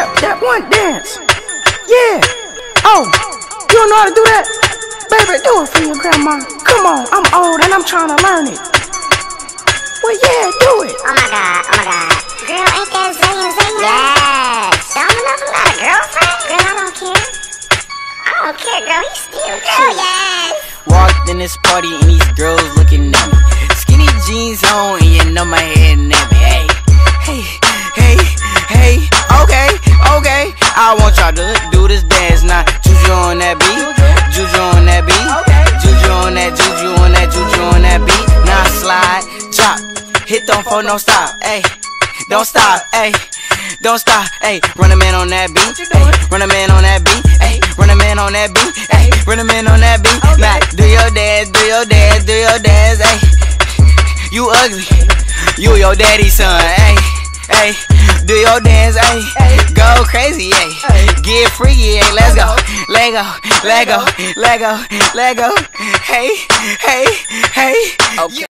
that one dance. Yeah. Oh, you don't know how to do that? Baby, do it for your grandma. Come on, I'm old and I'm trying to learn it. Well, yeah, do it. Oh my God, oh my God. Girl, ain't that Zayn? Yes. Don't you love a lot of girlfriend? Girl, I don't care. I don't care, girl. He's still cute. Yes. Walked in this party and these girls looking at me. Skinny jeans on and you know my head nappy. Hey, hey, hey, hey. Okay, okay. I want y'all to do this dance now. Juju on that beat. Juju on that beat. Juju on that, juju on that, juju on that beat. Now slide, drop, hit don't fall, don't stop. Hey, don't stop. Hey, don't stop. Hey, run a man on that beat. Hey, run a man on that beat. Hey, run a man on that beat. Hey, run a man on that beat. Now do your dance, do your dance, do your dance. Hey, you ugly, you your daddy's son. Hey, hey, do your dance. Hey, go crazy. Hey, get freaky. Hey, let's go, let go, let go, let go, let go. Hey, hey, hey. Okay.